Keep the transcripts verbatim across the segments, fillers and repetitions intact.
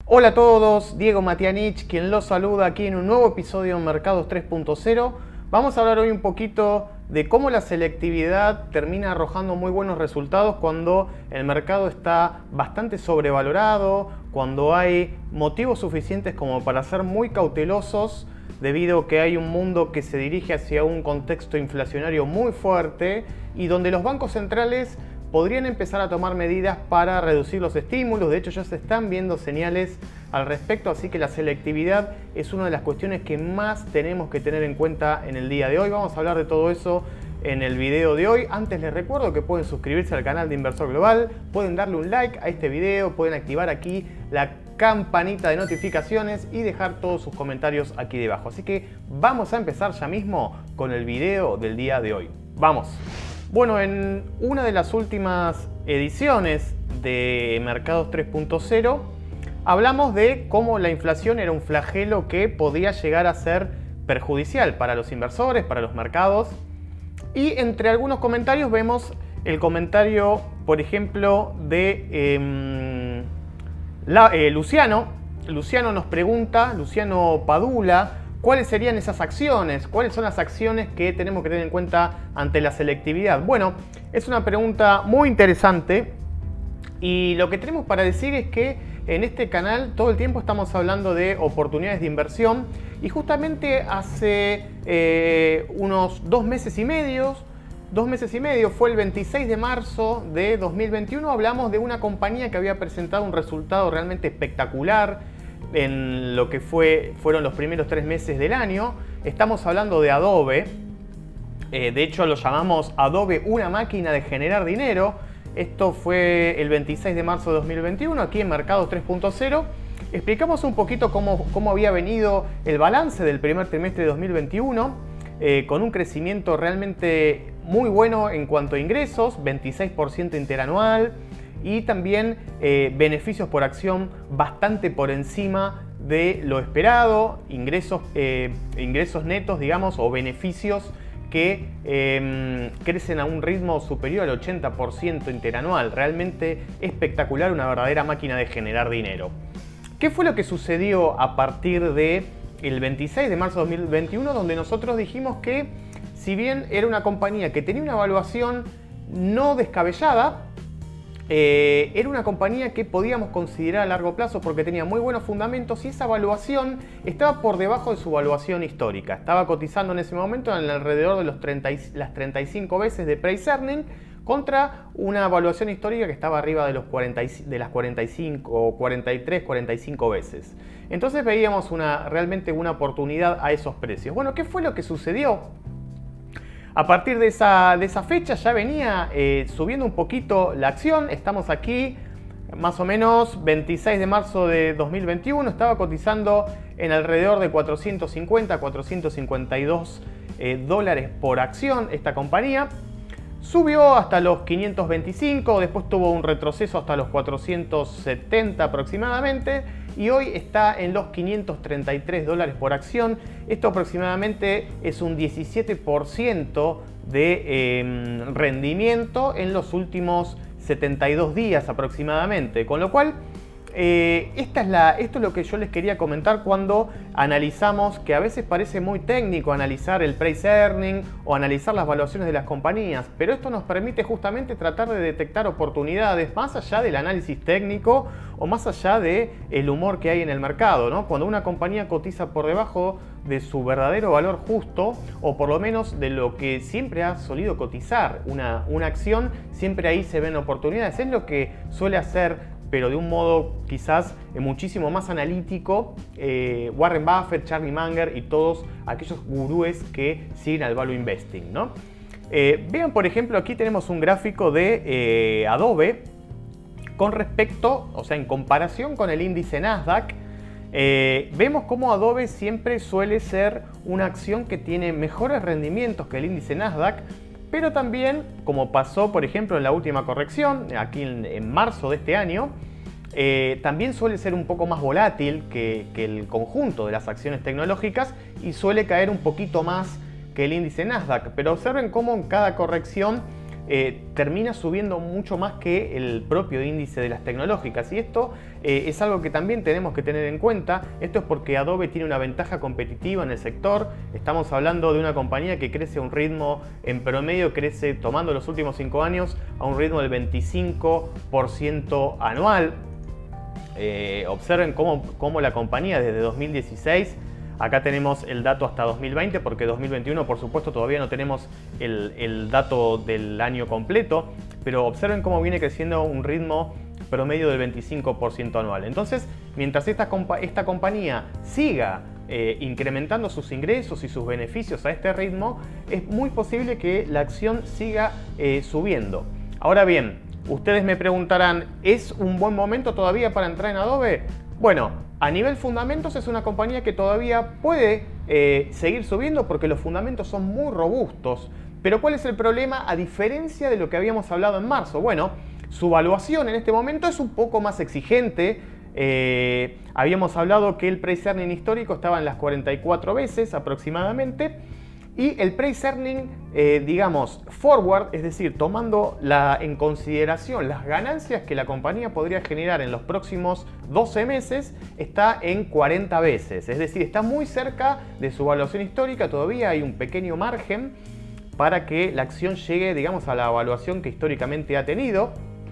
Hola a todos, Diego Matianich, quien los saluda aquí en un nuevo episodio de Mercados tres punto cero. Vamos a hablar hoy un poquito de cómo la selectividad termina arrojando muy buenos resultados cuando el mercado está bastante sobrevalorado, cuando hay motivos suficientes como para ser muy cautelosos debido a que hay un mundo que se dirige hacia un contexto inflacionario muy fuerte y donde los bancos centrales podrían empezar a tomar medidas para reducir los estímulos. De hecho, ya se están viendo señales al respecto, así que la selectividad es una de las cuestiones que más tenemos que tener en cuenta en el día de hoy. Vamos a hablar de todo eso en el video de hoy. Antes les recuerdo que pueden suscribirse al canal de Inversor Global, pueden darle un like a este video, pueden activar aquí la campanita de notificaciones y dejar todos sus comentarios aquí debajo. Así que vamos a empezar ya mismo con el video del día de hoy. ¡Vamos! Bueno, en una de las últimas ediciones de Mercados tres punto cero hablamos de cómo la inflación era un flagelo que podía llegar a ser perjudicial para los inversores, para los mercados. Y entre algunos comentarios vemos el comentario, por ejemplo, de eh, la, eh, Luciano. Luciano nos pregunta, Luciano Padula, ¿cuáles serían esas acciones? ¿Cuáles son las acciones que tenemos que tener en cuenta ante la selectividad? Bueno, es una pregunta muy interesante y lo que tenemos para decir es que en este canal todo el tiempo estamos hablando de oportunidades de inversión y justamente hace eh, unos dos meses y medio, dos meses y medio, fue el veintiséis de marzo de dos mil veintiuno, hablamos de una compañía que había presentado un resultado realmente espectacular en lo que fue, fueron los primeros tres meses del año. Estamos hablando de Adobe. Eh, de hecho lo llamamos Adobe, una máquina de generar dinero. Esto fue el veintiséis de marzo de dos mil veintiuno, aquí en Mercados tres punto cero. Explicamos un poquito cómo, cómo había venido el balance del primer trimestre de dos mil veintiuno, eh, con un crecimiento realmente muy bueno en cuanto a ingresos, veintiséis por ciento interanual, y también eh, beneficios por acción bastante por encima de lo esperado, ingresos, eh, ingresos netos, digamos, o beneficios que eh, crecen a un ritmo superior al ochenta por ciento interanual. Realmente espectacular, una verdadera máquina de generar dinero. ¿Qué fue lo que sucedió a partir del veintiséis de marzo de dos mil veintiuno, donde nosotros dijimos que si bien era una compañía que tenía una evaluación no descabellada, Eh, era una compañía que podíamos considerar a largo plazo porque tenía muy buenos fundamentos y esa evaluación estaba por debajo de su evaluación histórica? Estaba cotizando en ese momento en alrededor de los treinta, las treinta y cinco veces de price earning contra una evaluación histórica que estaba arriba de, los cuarenta, de las cuarenta y cinco, cuarenta y tres, cuarenta y cinco veces. Entonces veíamos una, realmente una oportunidad a esos precios. Bueno, ¿qué fue lo que sucedió? A partir de esa, de esa fecha ya venía eh, subiendo un poquito la acción. Estamos aquí más o menos veintiséis de marzo de dos mil veintiuno. Estaba cotizando en alrededor de cuatrocientos cincuenta, cuatrocientos cincuenta y dos eh, dólares por acción esta compañía. Subió hasta los quinientos veinticinco, después tuvo un retroceso hasta los cuatrocientos setenta aproximadamente y hoy está en los quinientos treinta y tres dólares por acción. Esto aproximadamente es un diecisiete por ciento de eh, rendimiento en los últimos setenta y dos días aproximadamente, con lo cual Eh, esta es la, esto es lo que yo les quería comentar cuando analizamos, que a veces parece muy técnico analizar el price earning o analizar las valuaciones de las compañías, pero esto nos permite justamente tratar de detectar oportunidades más allá del análisis técnico o más allá del humor que hay en el mercado, ¿no? Cuando una compañía cotiza por debajo de su verdadero valor justo o por lo menos de lo que siempre ha solido cotizar una, una acción, siempre ahí se ven oportunidades. Es lo que suele hacer, pero de un modo quizás muchísimo más analítico, eh, Warren Buffett, Charlie Munger y todos aquellos gurúes que siguen al value investing, ¿no? Eh, vean, por ejemplo, aquí tenemos un gráfico de eh, Adobe con respecto, o sea, en comparación con el índice Nasdaq. Eh, vemos cómo Adobe siempre suele ser una acción que tiene mejores rendimientos que el índice Nasdaq, pero también, como pasó por ejemplo en la última corrección, aquí en, en marzo de este año, eh, también suele ser un poco más volátil que, que el conjunto de las acciones tecnológicas y suele caer un poquito más que el índice Nasdaq. Pero observen cómo en cada corrección eh, termina subiendo mucho más que el propio índice de las tecnológicas. Y esto eh, es algo que también tenemos que tener en cuenta. Esto es porque Adobe tiene una ventaja competitiva en el sector. Estamos hablando de una compañía que crece a un ritmo, en promedio crece, tomando los últimos cinco años, a un ritmo del veinticinco por ciento anual. Eh, observen cómo, cómo la compañía desde dos mil dieciséis, acá tenemos el dato hasta dos mil veinte, porque dos mil veintiuno por supuesto todavía no tenemos el, el dato del año completo, pero observen cómo viene creciendo a un ritmo promedio del veinticinco por ciento anual. Entonces, mientras esta, compa esta compañía siga eh, incrementando sus ingresos y sus beneficios a este ritmo, es muy posible que la acción siga eh, subiendo. Ahora bien, ustedes me preguntarán, ¿es un buen momento todavía para entrar en Adobe? Bueno, a nivel fundamentos es una compañía que todavía puede eh, seguir subiendo porque los fundamentos son muy robustos. Pero ¿cuál es el problema a diferencia de lo que habíamos hablado en marzo? Bueno, su valuación en este momento es un poco más exigente. Eh, habíamos hablado que el price earning histórico estaba en las cuarenta y cuatro veces aproximadamente. Y el price earning, eh, digamos, forward, es decir, tomando la, en consideración las ganancias que la compañía podría generar en los próximos doce meses, está en cuarenta veces. Es decir, está muy cerca de su evaluación histórica, todavía hay un pequeño margen para que la acción llegue, digamos, a la evaluación que históricamente ha tenido.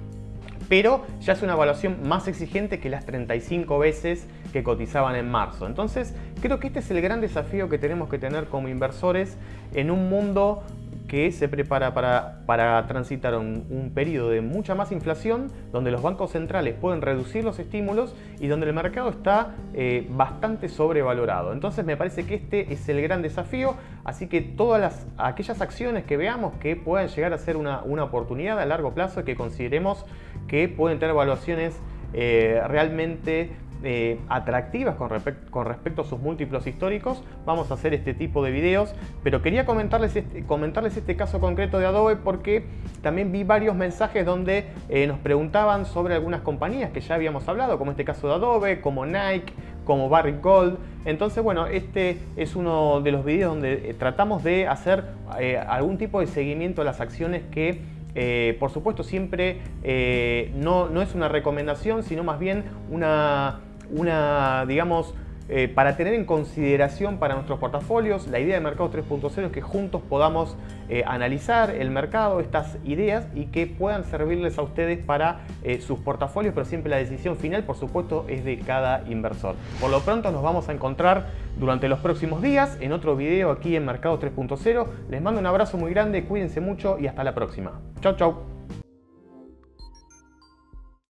Pero ya es una evaluación más exigente que las treinta y cinco veces que cotizaban en marzo. Entonces, creo que este es el gran desafío que tenemos que tener como inversores en un mundo que se prepara para, para transitar un, un periodo de mucha más inflación, donde los bancos centrales pueden reducir los estímulos y donde el mercado está eh, bastante sobrevalorado. Entonces me parece que este es el gran desafío, así que todas las, aquellas acciones que veamos que puedan llegar a ser una, una oportunidad a largo plazo, que consideremos que pueden tener evaluaciones eh, realmente Eh, atractivas con, con respecto a sus múltiplos históricos, vamos a hacer este tipo de videos. Pero quería comentarles este, comentarles este caso concreto de Adobe porque también vi varios mensajes donde eh, nos preguntaban sobre algunas compañías que ya habíamos hablado, como este caso de Adobe, como Nike, como Barrick Gold. Entonces, bueno, este es uno de los videos donde eh, tratamos de hacer eh, algún tipo de seguimiento a las acciones que Eh, por supuesto siempre eh, no, no es una recomendación, sino más bien una, una digamos, eh, para tener en consideración para nuestros portafolios. La idea de Mercados tres punto cero es que juntos podamos eh, analizar el mercado, estas ideas, y que puedan servirles a ustedes para eh, sus portafolios, pero siempre la decisión final, por supuesto, es de cada inversor. Por lo pronto nos vamos a encontrar durante los próximos días en otro video aquí en Mercados tres punto cero. Les mando un abrazo muy grande, cuídense mucho y hasta la próxima. Chau, chau.